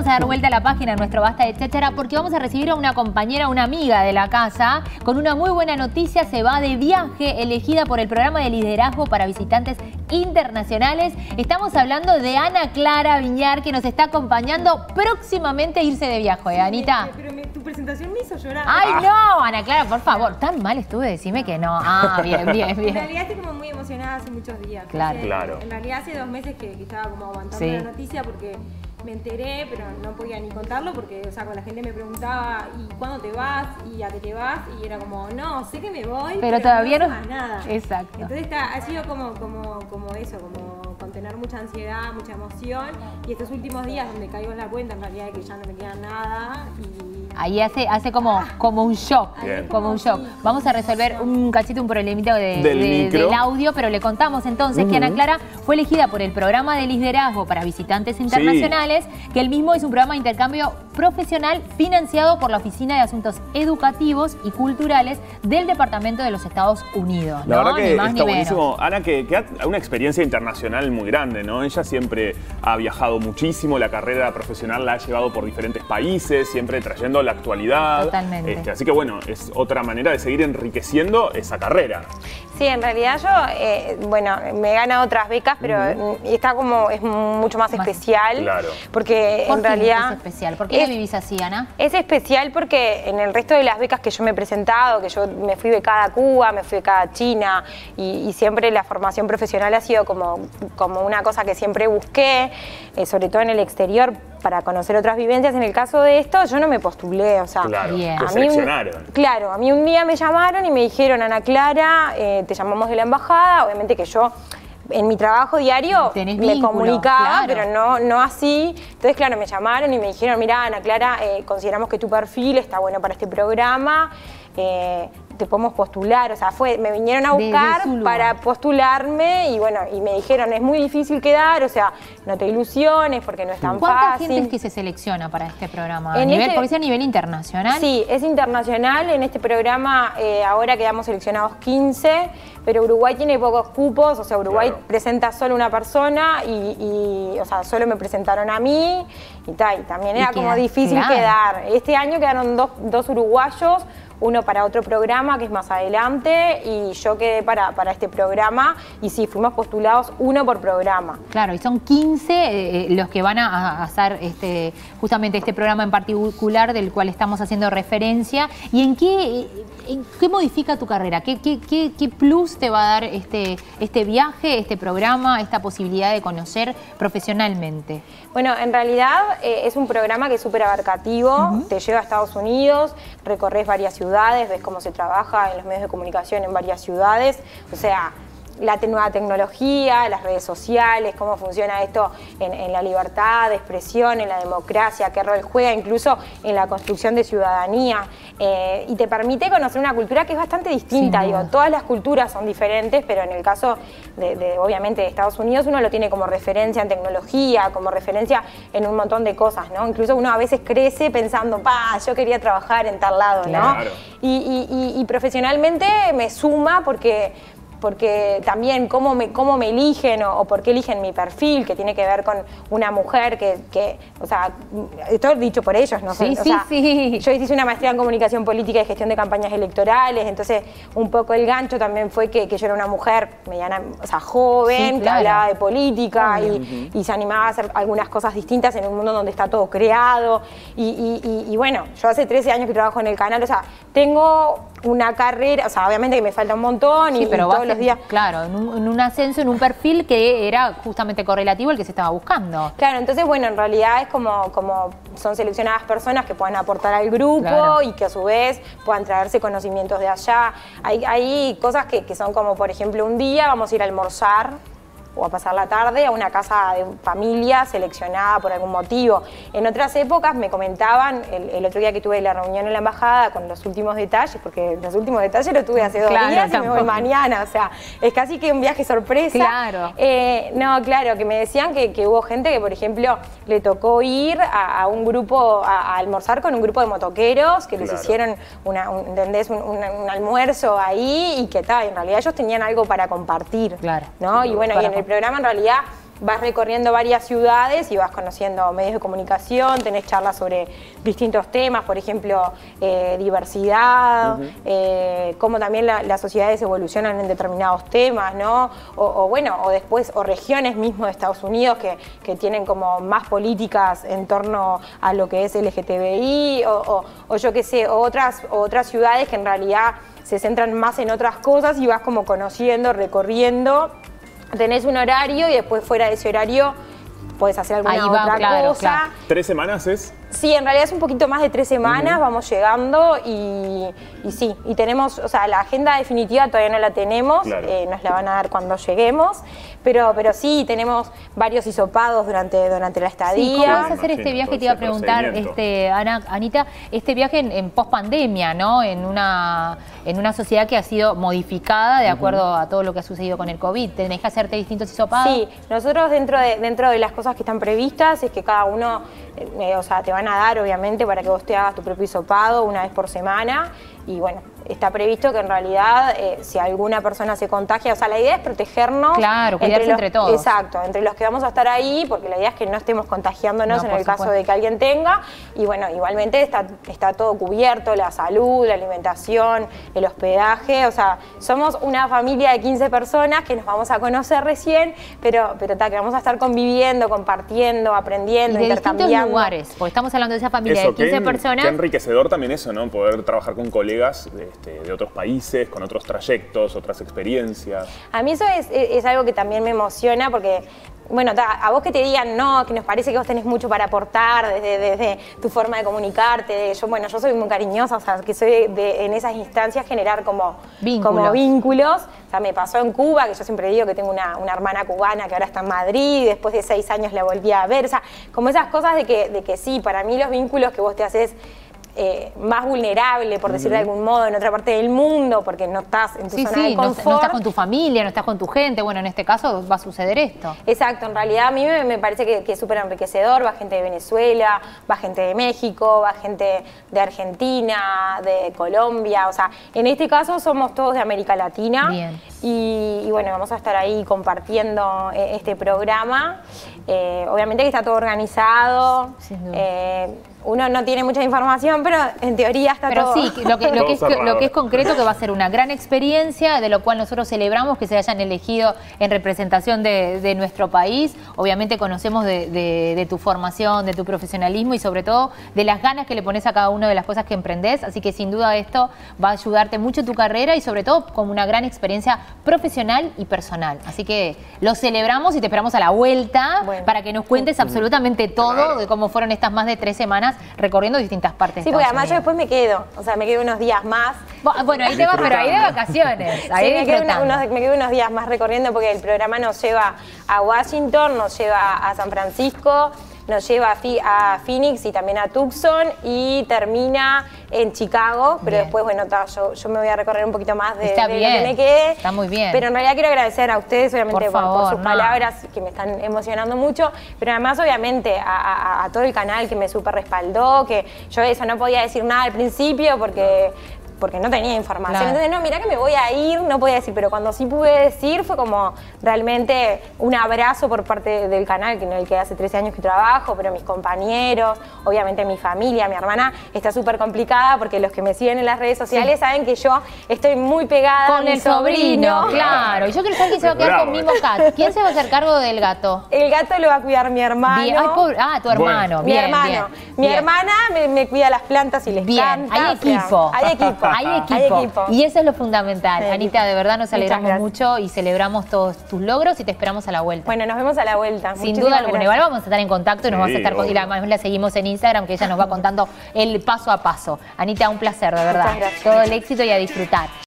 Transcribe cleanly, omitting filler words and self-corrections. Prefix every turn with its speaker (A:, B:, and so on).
A: vamos a dar vuelta a la página en nuestro Basta de Cháchara porque vamos a recibir a una compañera, una amiga de la casa, con una muy buena noticia. Se va de viaje, elegida por el programa de liderazgo para visitantes internacionales. Estamos hablando de Ana Clara Viñar, que nos está acompañando próximamente a irse de viaje, Anita.
B: Pero tu presentación me hizo llorar.
A: ¡Ay, no! Ana Clara, por favor. Tan mal estuve, decime que no. Ah, bien, bien, bien.
B: En realidad estoy como muy emocionada hace muchos días.
A: Claro.
B: En realidad hace 2 meses que estaba como aguantando la noticia porque me enteré, pero no podía ni contarlo porque, o sea, con la gente me preguntaba ¿y cuándo te vas? ¿Y a qué te vas? Y era como, no, sé que me voy, pero
A: todavía no
B: más nada.
A: Exacto.
B: Entonces ha sido como eso, como contener mucha ansiedad, mucha emoción. Y estos últimos días donde caigo en la cuenta, en realidad, de que ya no me queda nada.
A: Ahí hace como un shock. Como un shock. Vamos a resolver un problemita del audio, pero le contamos entonces que Ana Clara fue elegida por el programa de liderazgo para visitantes internacionales, que el mismo es un programa de intercambio profesional financiado por la Oficina de Asuntos Educativos y Culturales del Departamento de los Estados Unidos.
C: La verdad que
A: está
C: buenísimo. Ana, que ha una experiencia internacional muy grande, ¿no? Ella siempre ha viajado muchísimo, la carrera profesional la ha llevado por diferentes países, siempre trayendo la actualidad.
A: Totalmente.
C: Así que bueno, es otra manera de seguir enriqueciendo esa carrera.
D: Sí, en realidad yo, bueno, me he ganado otras becas, pero esta como es mucho más especial.
C: Claro.
D: Porque
A: ¿Por
D: en
A: qué
D: realidad...
A: es especial? ¿Por qué la vivís así, Ana?
D: Es especial porque en el resto de las becas que yo me he presentado, que yo me fui becada a Cuba, me fui becada a China, y siempre la formación profesional ha sido como una cosa que siempre busqué, sobre todo en el exterior, para conocer otras vivencias. En el caso de esto, yo no me postulé, o sea...
C: Claro,
A: Bien.
C: te seleccionaron.
D: Claro, a mí un día me llamaron y me dijeron, Ana Clara, te llamamos de la embajada. Obviamente que yo en mi trabajo diario me comunicaba, pero no así. Entonces, claro, me llamaron y me dijeron, mira, Ana Clara, consideramos que tu perfil está bueno para este programa, te podemos postular. O sea, me vinieron a buscar para postularme y bueno, y me dijeron, es muy difícil quedar, o sea, no te ilusiones porque no es tan fácil.
A: ¿Cuánta gente es que se selecciona para este programa? ¿Porque es a nivel internacional?
D: Sí, es internacional. En este programa ahora quedamos seleccionados 15, pero Uruguay tiene pocos cupos, o sea, Uruguay presenta solo una persona y o sea, solo me presentaron a mí y también era como difícil quedar. Este año quedaron dos uruguayos, uno para otro programa que es más adelante y yo quedé para este programa y sí, fuimos postulados uno por programa.
A: Claro, y son 15 los que van a hacer justamente este programa en particular del cual estamos haciendo referencia. ¿Y en qué modifica tu carrera? ¿Qué plus te va a dar este viaje, este programa, esta posibilidad de conocer profesionalmente?
D: Bueno, en realidad es un programa que es súper abarcativo, te lleva a Estados Unidos, recorres varias ciudades, ves cómo se trabaja en los medios de comunicación en varias ciudades, o sea, la nueva tecnología, las redes sociales, cómo funciona esto en la libertad de expresión, en la democracia, qué rol juega incluso en la construcción de ciudadanía, y te permite conocer una cultura que es bastante distinta. Digo, todas las culturas son diferentes, pero en el caso obviamente de Estados Unidos uno lo tiene como referencia en tecnología, como referencia en un montón de cosas, ¿no? Incluso uno a veces crece pensando, yo quería trabajar en tal lado, ¿no?
C: Claro.
D: Y profesionalmente me suma porque también cómo me eligen o por qué eligen mi perfil, que tiene que ver con una mujer que o sea, esto dicho por ellos, ¿no?
A: Sí,
D: Yo hice una maestría en comunicación política y gestión de campañas electorales, entonces un poco el gancho también fue que yo era una mujer mediana, o sea, joven, que hablaba de política y se animaba a hacer algunas cosas distintas en un mundo donde está todo creado. Y bueno, yo hace 13 años que trabajo en el canal, o sea, tengo una carrera, o sea, obviamente que me falta un montón y todos los días.
A: Claro, en un ascenso, en un perfil que era justamente correlativo al que se estaba buscando.
D: Claro, entonces, bueno, en realidad es como son seleccionadas personas que puedan aportar al grupo y que a su vez puedan traerse conocimientos de allá. Hay cosas que son como, por ejemplo, un día vamos a ir a almorzar o a pasar la tarde a una casa de familia seleccionada por algún motivo. En otras épocas me comentaban, el otro día que tuve la reunión en la embajada con los últimos detalles, porque los últimos detalles los tuve hace 2 días y me voy mañana, o sea, es casi que un viaje sorpresa.
A: Claro.
D: No, claro, que me decían que hubo gente que, por ejemplo, le tocó ir a un grupo, a almorzar con un grupo de motoqueros, que les hicieron ¿entendés? Un almuerzo ahí y que tal, en realidad ellos tenían algo para compartir, ¿no? Y bueno, y en el programa en realidad vas recorriendo varias ciudades y vas conociendo medios de comunicación, tenés charlas sobre distintos temas, por ejemplo, diversidad, cómo también las sociedades evolucionan en determinados temas, ¿no? O después, o regiones mismo de Estados Unidos que tienen como más políticas en torno a lo que es LGTBI, o yo qué sé, o otras ciudades que en realidad se centran más en otras cosas y vas como conociendo, recorriendo. Tenés un horario y después fuera de ese horario puedes hacer alguna otra cosa.
C: Claro. ¿3 semanas es?
D: Sí, en realidad es un poquito más de 3 semanas, vamos llegando y sí, y tenemos, o sea, la agenda definitiva todavía no la tenemos,
C: claro.
D: Nos la van a dar cuando lleguemos, pero sí, tenemos varios hisopados durante la estadía.
A: Sí, ¿cómo vas a hacer este viaje? Te iba a preguntar, Anita, este viaje en post-pandemia, ¿no? En una sociedad que ha sido modificada de acuerdo a todo lo que ha sucedido con el COVID. ¿Tenés que hacerte distintos hisopados?
D: Sí, nosotros dentro de las cosas que están previstas es que cada uno, o sea, te van a dar obviamente para que vos te hagas tu propio hisopado una vez por semana y bueno, está previsto que en realidad si alguna persona se contagia, o sea, la idea es protegernos.
A: Claro, cuidarse entre todos.
D: Exacto, entre los que vamos a estar ahí, porque la idea es que no estemos contagiándonos en el caso de que alguien tenga. Y bueno, igualmente está todo cubierto, la salud, la alimentación, el hospedaje. O sea, somos una familia de 15 personas que nos vamos a conocer recién, pero que vamos a estar conviviendo, compartiendo, aprendiendo, intercambiando.
A: De distintos lugares, porque estamos hablando de esa familia de 15 personas.
C: Qué enriquecedor también eso, ¿no? Poder trabajar con colegas de otros países, con otros trayectos, otras experiencias. A
D: mí eso es algo que también me emociona porque, bueno, a vos que te digan no, que nos parece que vos tenés mucho para aportar desde tu forma de comunicarte. Yo soy muy cariñosa, o sea, que soy en esas instancias generar como vínculos. O sea, me pasó en Cuba, que yo siempre digo que tengo una hermana cubana que ahora está en Madrid, y después de 6 años la volví a ver. O sea, como esas cosas de que sí, para mí los vínculos que vos te haces más vulnerable, por decir de algún modo, en otra parte del mundo, porque no estás en tu zona de confort.
A: No estás con tu familia, no estás con tu gente. Bueno, en este caso va a suceder esto.
D: Exacto, en realidad a mí me parece que es súper enriquecedor. Va gente de Venezuela, va gente de México, va gente de Argentina, de Colombia. O sea, en este caso somos todos de América Latina.
A: Bien.
D: Y bueno, vamos a estar ahí compartiendo este programa. Obviamente que está todo organizado. Uno no tiene mucha información, pero en teoría está todo.
A: Pero sí, lo que es concreto, que va a ser una gran experiencia, de lo cual nosotros celebramos que se hayan elegido en representación de nuestro país. Obviamente conocemos de tu formación, de tu profesionalismo y sobre todo de las ganas que le pones a cada una de las cosas que emprendés. Así que sin duda esto va a ayudarte mucho en tu carrera y sobre todo como una gran experiencia profesional y personal. Así que lo celebramos y te esperamos a la vuelta para que nos cuentes absolutamente todo de cómo fueron estas más de 3 semanas recorriendo distintas partes.
D: Sí, porque además yo después me quedo, o sea, me quedo unos días más.
A: Bueno, ahí te vas, pero ahí de vacaciones. Ahí
D: sí, me quedo unos días más recorriendo porque el programa nos lleva a Washington, nos lleva a San Francisco, nos lleva a Phoenix y también a Tucson y termina en Chicago, pero después, bueno, yo me voy a recorrer un poquito más de lo que me quede.
A: Está muy bien.
D: Pero en realidad quiero agradecer a ustedes, obviamente, por sus palabras que me están emocionando mucho, pero además, obviamente, a todo el canal que me súper respaldó, que yo eso no podía decir nada al principio porque no tenía información. Claro. Entonces, no, mirá que me voy a ir, no podía decir, pero cuando sí pude decir fue como realmente un abrazo por parte del canal, en el que hace 13 años que trabajo, pero mis compañeros, obviamente mi familia, mi hermana, está súper complicada porque los que me siguen en las redes sociales saben que yo estoy muy pegada
A: con el sobrino. Claro, y yo quiero saber quién se va a quedar con Mimo Cat. ¿Quién se va a hacer cargo del gato?
D: El gato lo va a cuidar mi hermano.
A: Bien. Ay, pobre. Tu hermano.
D: Bien, mi hermano. Mi hermana me cuida las plantas y les canta.
A: Hay equipo.
D: Hay equipo.
A: Hay equipo. Y eso es lo fundamental. Anita, de verdad nos alegramos mucho y celebramos todos tus logros y te esperamos a la vuelta.
D: Bueno, nos vemos a la vuelta.
A: Sin duda alguna. Igual vamos a estar en contacto y nos vas a estar y además la seguimos en Instagram, que ella nos va contando el paso a paso. Anita, un placer, de verdad.
D: Muchas gracias.
A: Todo el éxito y a disfrutar.